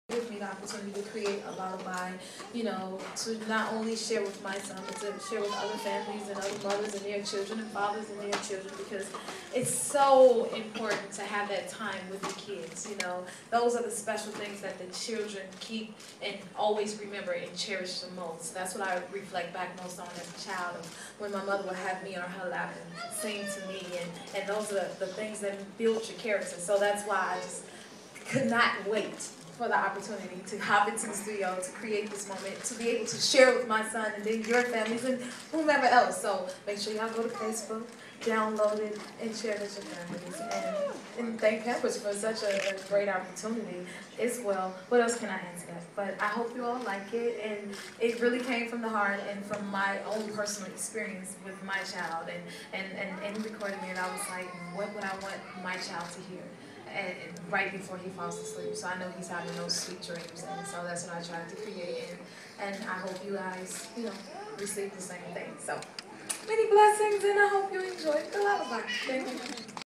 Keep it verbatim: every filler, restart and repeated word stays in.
Gives me the opportunity to create a lullaby, you know, to not only share with my son, but to share with other families and other mothers and their children and fathers and their children, because it's so important to have that time with the kids, you know. Those are the special things that the children keep and always remember and cherish the most. That's what I reflect back most on as a child, of when my mother would have me on her lap and sing to me, and, and those are the, the things that build your character. So that's why I just could not wait for the opportunity to hop into the studio, to create this moment, to be able to share with my son and then your families and whomever else. So make sure y'all go to Facebook, download it, and share it with your families. And, and thank Pampers for such a, a great opportunity as well. What else can I add to that? But I hope you all like it, and it really came from the heart and from my own personal experience with my child. And, and, and in recording it, I was like, what would I want my child to hear? And right before he falls asleep, so I know he's having those sweet dreams, and so that's what I tried to create, and, and I hope you guys, you know, receive the same thing. So many blessings, and I hope you enjoyed the lullaby. Thank you.